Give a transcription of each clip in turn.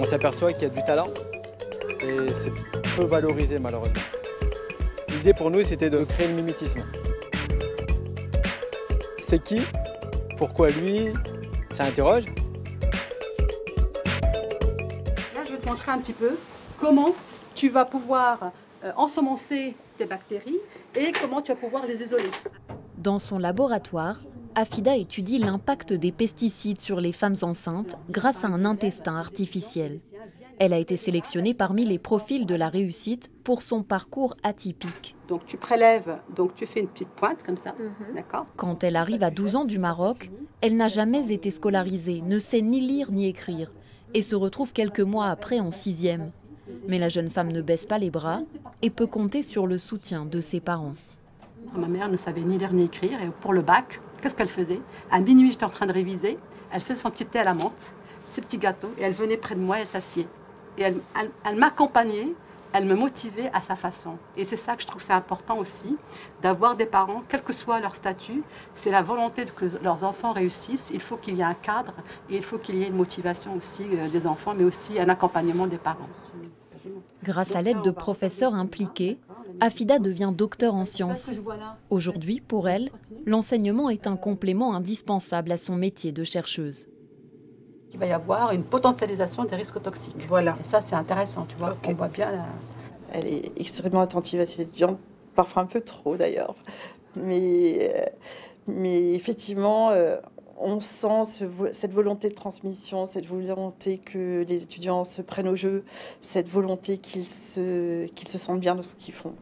On s'aperçoit qu'il y a du talent et c'est peu valorisé malheureusement. L'idée pour nous, c'était de créer le mimétisme. C'est qui? Pourquoi lui? Ça interroge. Là, je vais te montrer un petit peu comment tu vas pouvoir ensemencer tes bactéries et comment tu vas pouvoir les isoler. Dans son laboratoire, Afida étudie l'impact des pesticides sur les femmes enceintes grâce à un intestin artificiel. Elle a été sélectionnée parmi les profils de la réussite pour son parcours atypique. Donc tu prélèves, donc tu fais une petite pointe comme ça, d'accord? Quand elle arrive à 12 ans du Maroc, elle n'a jamais été scolarisée, ne sait ni lire ni écrire et se retrouve quelques mois après en 6e. Mais la jeune femme ne baisse pas les bras et peut compter sur le soutien de ses parents. Ma mère ne savait ni lire ni écrire et pour le bac, qu'est-ce qu'elle faisait? À minuit, j'étais en train de réviser, elle faisait son petit thé à la menthe, ses petits gâteaux et elle venait près de moi et elle s'assied. Et elle m'accompagnait, elle me motivait à sa façon. Et c'est ça que je trouve c'est important aussi, d'avoir des parents, quel que soit leur statut, c'est la volonté que leurs enfants réussissent. Il faut qu'il y ait un cadre et il faut qu'il y ait une motivation aussi des enfants, mais aussi un accompagnement des parents. Grâce à l'aide de professeurs impliqués, Afida devient docteur en sciences. Aujourd'hui, pour elle, l'enseignement est un complément indispensable à son métier de chercheuse. Il va y avoir une potentialisation des risques toxiques. Voilà. Et ça, c'est intéressant, tu vois. Okay. On voit bien. Elle est extrêmement attentive à ses étudiants, parfois un peu trop d'ailleurs. Mais effectivement, on sent cette volonté de transmission, cette volonté que les étudiants se prennent au jeu, cette volonté qu'ils se sentent bien dans ce qu'ils font.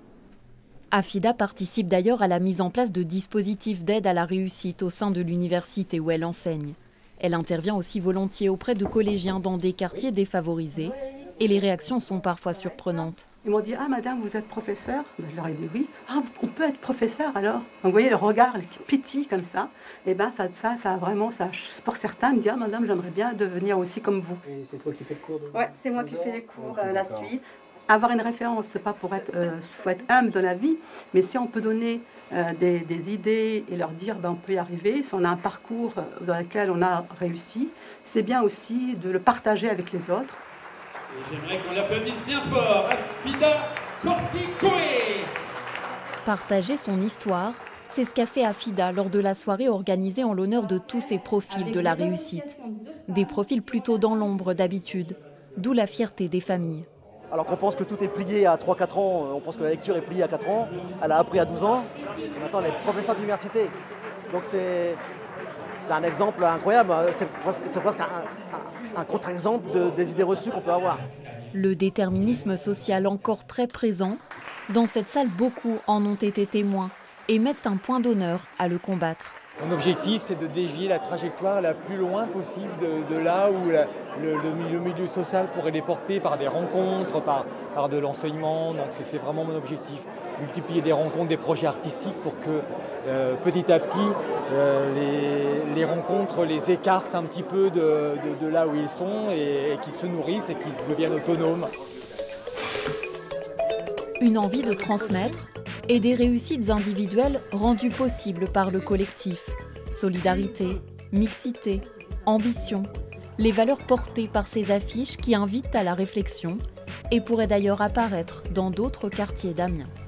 Afida participe d'ailleurs à la mise en place de dispositifs d'aide à la réussite au sein de l'université où elle enseigne. Elle intervient aussi volontiers auprès de collégiens dans des quartiers défavorisés et les réactions sont parfois surprenantes. Ils m'ont dit « Ah madame, vous êtes professeur ?» Je leur ai dit « Oui. »« Ah, on peut être professeur alors ?» Donc vous voyez le regard qui pétille comme ça. Et bien ça vraiment, pour certains, me dire « Ah madame, j'aimerais bien devenir aussi comme vous. » Et c'est toi qui fais le cours de... Oui, c'est moi qui fais les cours, la suite. Avoir une référence, c'est pas pour être, faut être humble dans la vie, mais si on peut donner des idées et leur dire on peut y arriver, si on a un parcours dans lequel on a réussi, c'est bien aussi de le partager avec les autres. Et j'aimerais qu'on l'applaudisse bien fort, Afida Korfi-Koué. Partager son histoire, c'est ce qu'a fait Afida lors de la soirée organisée en l'honneur de tous ces profils de la réussite. Des profils plutôt dans l'ombre d'habitude, d'où la fierté des familles. Alors qu'on pense que tout est plié à 3-4 ans, on pense que la lecture est pliée à 4 ans, elle a appris à 12 ans, et maintenant elle est professeure d'université. Donc c'est un exemple incroyable, c'est presque un contre-exemple des idées reçues qu'on peut avoir. Le déterminisme social encore très présent, dans cette salle beaucoup en ont été témoins et mettent un point d'honneur à le combattre. Mon objectif, c'est de dévier la trajectoire la plus loin possible de là où le milieu social pourrait les porter par des rencontres, par de l'enseignement. Donc c'est vraiment mon objectif. Multiplier des rencontres, des projets artistiques pour que petit à petit, les rencontres les écartent un petit peu de là où ils sont et qu'ils se nourrissent et qu'ils deviennent autonomes. Une envie de transmettre et des réussites individuelles rendues possibles par le collectif. Solidarité, mixité, ambition, les valeurs portées par ces affiches qui invitent à la réflexion et pourraient d'ailleurs apparaître dans d'autres quartiers d'Amiens.